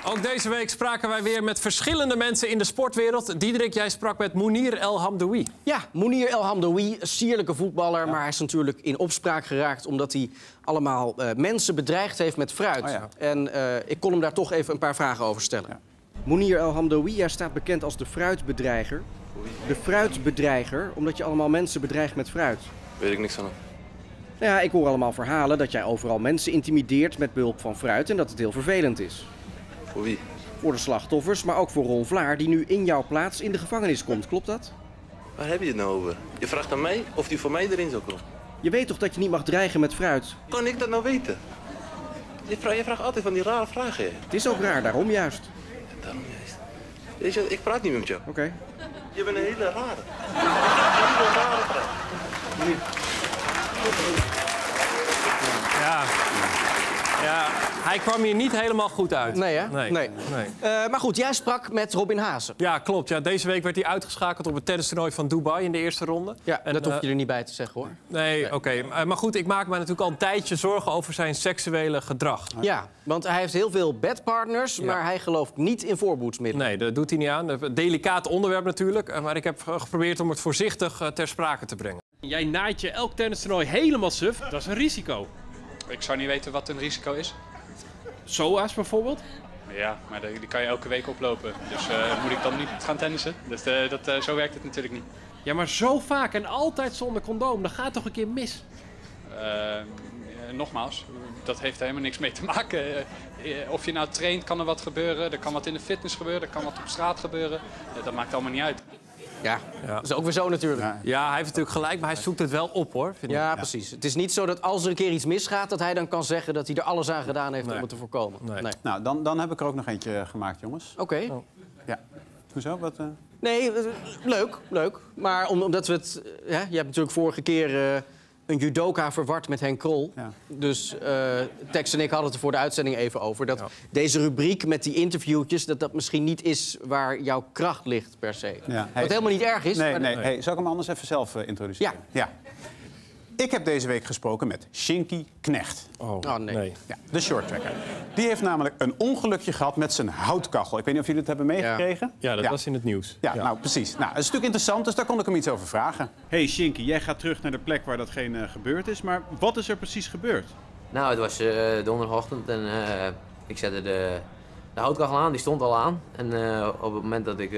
Ook deze week spraken wij weer met verschillende mensen in de sportwereld. Diederik, jij sprak met Mounir El Hamdoui. Ja, Mounir El Hamdoui, sierlijke voetballer. Ja. Maar hij is natuurlijk in opspraak geraakt omdat hij allemaal mensen bedreigd heeft met fruit. Oh ja. En ik kon hem daar toch even een paar vragen over stellen. Ja. Mounir El Hamdoui, jij staat bekend als de fruitbedreiger. De fruitbedreiger, omdat je allemaal mensen bedreigt met fruit. Weet ik niks van. Nou ja, ik hoor allemaal verhalen dat jij overal mensen intimideert met behulp van fruit en dat het heel vervelend is. Voor wie? Voor de slachtoffers, maar ook voor Ron Vlaar, die nu in jouw plaats in de gevangenis komt. Klopt dat? Waar heb je het nou over? Je vraagt aan mij of die voor mij erin zou komen. Je weet toch dat je niet mag dreigen met fruit? Kan ik dat nou weten? Je vraagt altijd van die rare vragen. Hè? Het is ook raar, daarom juist. Daarom juist. Weet je, ik praat niet met jou. Oké. Je bent een hele rare. Een hele rare vraag. Ja, hij kwam hier niet helemaal goed uit. Nee, hè? Nee. Maar goed, jij sprak met Robin Haase. Ja, klopt. Ja, deze week werd hij uitgeschakeld op het tennistoernooi van Dubai in de eerste ronde. Ja, en dat hoef je er niet bij te zeggen, hoor. Nee. Oké. Maar goed, ik maak me natuurlijk al een tijdje zorgen over zijn seksuele gedrag. Ja, want hij heeft heel veel bedpartners, maar hij gelooft niet in voorboedsmiddelen. Nee, dat doet hij niet aan. Een delicaat onderwerp natuurlijk. Maar ik heb geprobeerd om het voorzichtig ter sprake te brengen. Jij naait je elk tennistoernooi helemaal suf. Dat is een risico. Ik zou niet weten wat een risico is. SOA's bijvoorbeeld? Ja, maar die kan je elke week oplopen. Dus moet ik dan niet gaan tennissen? Dus zo werkt het natuurlijk niet. Ja, maar zo vaak en altijd zonder condoom. Dat gaat toch een keer mis? Nogmaals, dat heeft er helemaal niks mee te maken. Of je nou traint, kan er wat gebeuren. Er kan wat in de fitness gebeuren. Er kan wat op straat gebeuren. Dat maakt allemaal niet uit. Ja, dat is ook weer zo natuurlijk. Ja, hij heeft natuurlijk gelijk, maar hij zoekt het wel op, hoor. Ja, precies. Het is niet zo dat als er een keer iets misgaat, dat hij dan kan zeggen dat hij er alles aan gedaan heeft om het te voorkomen. Nee. Nou, dan heb ik er ook nog eentje gemaakt, jongens. Oké. Ja. Hoezo? Wat? Nee, leuk. Maar omdat we het... je hebt natuurlijk vorige keer een judoka verward met Henk Krol. Ja. Dus Tex en ik hadden het er voor de uitzending even over. Dat deze rubriek met die interviewtjes, dat misschien niet is waar jouw kracht ligt per se. Ja. Wat helemaal niet erg is. Nee. Hey, zal ik hem anders even zelf introduceren? Ja. Ik heb deze week gesproken met Shinky Knecht. Oh, nee. Ja, de shorttracker. Die heeft namelijk een ongelukje gehad met zijn houtkachel. Ik weet niet of jullie het hebben meegekregen. Ja, dat was in het nieuws. Ja, nou precies. Nou, het is natuurlijk interessant, dus daar kon ik hem iets over vragen. Hey Shinky, jij gaat terug naar de plek waar datgene gebeurd is. Maar wat is er precies gebeurd? Nou, het was donderdagochtend en ik zette de houtkachel aan. Die stond al aan. En op het moment dat ik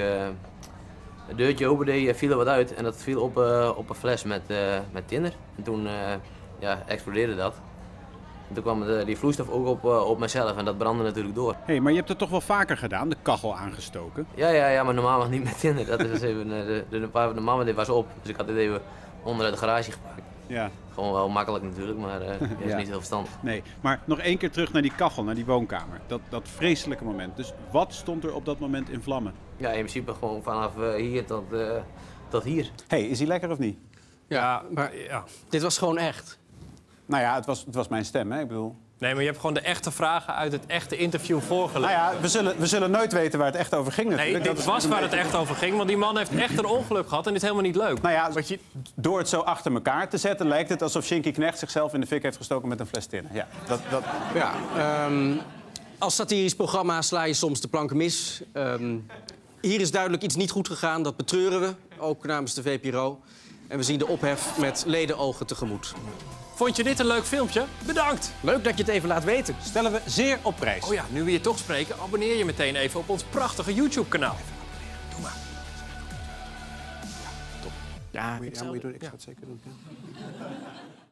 het deurtje opende, viel er wat uit. En dat viel op een fles met tinder. En toen explodeerde dat. En toen kwam die vloeistof ook op mezelf en dat brandde natuurlijk door. Hey, maar je hebt het toch wel vaker gedaan, de kachel aangestoken? Ja, maar normaal nog niet met tinder. Dat is even, de mama dit was op, dus ik had dit even onderuit de garage gepakt. Ja. Gewoon wel makkelijk natuurlijk, maar is niet heel verstandig. Nee, maar nog één keer terug naar die kachel, naar die woonkamer. Dat vreselijke moment. Dus wat stond er op dat moment in vlammen? Ja, in principe gewoon vanaf hier tot hier. Hey, is hij lekker of niet? Ja, maar dit was gewoon echt. Nou ja, het was mijn stem, hè? Ik bedoel... Nee, maar je hebt gewoon de echte vragen uit het echte interview voorgelegd. Nou ja, we zullen nooit weten waar het echt over ging natuurlijk. Nee, dit was waar het echt over ging, want die man heeft echt een ongeluk gehad en dit is helemaal niet leuk. Nou ja, door het zo achter elkaar te zetten lijkt het alsof Shinky Knecht zichzelf in de fik heeft gestoken met een fles tinnen. Ja, als satirisch programma sla je soms de planken mis. Hier is duidelijk iets niet goed gegaan, dat betreuren we, ook namens de VPRO. En we zien de ophef met ledenogen tegemoet. Vond je dit een leuk filmpje? Bedankt! Leuk dat je het even laat weten. Stellen we zeer op prijs. Oh ja, nu we je toch spreken, abonneer je meteen even op ons prachtige YouTube-kanaal. Doe maar. Ja, top. Ja, moet je doen. Ik zou het zeker doen. Ja.